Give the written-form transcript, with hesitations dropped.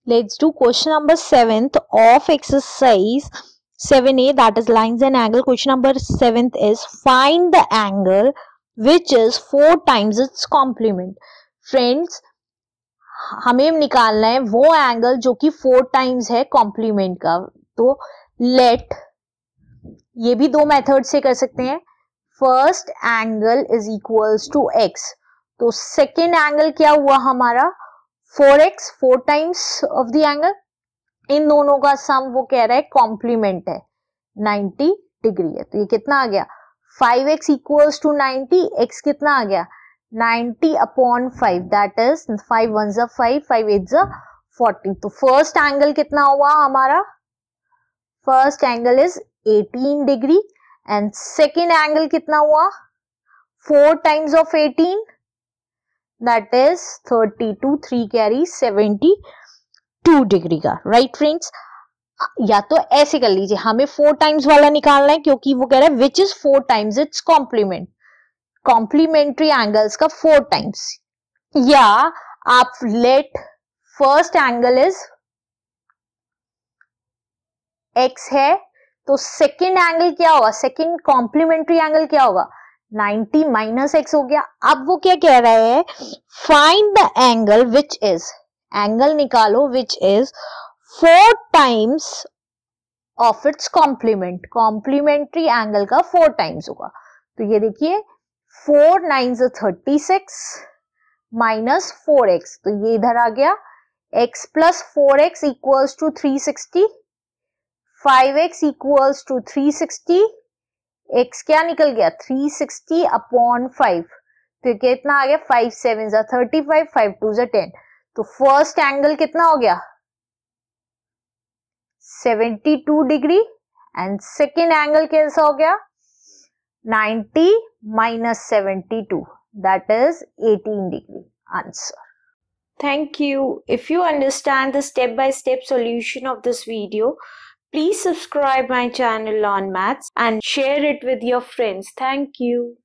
Let's do question number 7th of exercise 7a, that is lines and angle. Question number 7th is find the angle which is 4 times its complement. Friends, हमें निकालना है वो angle जो कि 4 times है complement का. तो late, ये भी दो मेथड से कर सकते हैं. First angle is equals to x. तो सेकेंड एंगल क्या हुआ हमारा 4x, 4 times of the angle. इन दोनों का सम वो कह रहा है कॉम्प्लीमेंट है 90 डिग्री है. तो ये कितना आ गया 5x इक्वल्स टू 90. x कितना आ गया 90 अपॉन 5, दैट इज 5 1 जा 5, 5 8 जा 40. तो फर्स्ट एंगल कितना हुआ हमारा, first angle is 18 degree and second angle कितना हुआ 4 times of 18, that is 32, 3 carry 72 degree का. राइट फ्रेंड्स, या तो ऐसे कर लीजिए, हमें 4 टाइम्स वाला निकालना है क्योंकि वो कह रहा है which is 4 times its complement, complementary angles का 4 टाइम्स. या आप let first angle is x है तो सेकेंड एंगल क्या होगा, सेकेंड कॉम्प्लीमेंट्री एंगल क्या होगा 90 माइनस एक्स हो गया. अब वो क्या कह रहा है find the angle which is, angle निकालो which is 4 times of its complement, complementary angle का 4 टाइम्स होगा. तो ये देखिए 4 9 36 माइनस 4x, तो ये इधर आ गया x plus 4x equals to 360, 5x equals to 360, x क्या निकल गया 360 अपॉन 5. तो कितना आ गया 5 7 जा 35, 5 2 जा 10. तो फर्स्ट एंगल कितना हो गया 72 डिग्री एंड सेकेंड एंगल कैसा हो गया 90 minus 72, that is 18 degree. Answer. Thank you. If you understand the step-by-step solution of this video, please subscribe my channel on Maths and share it with your friends. Thank you.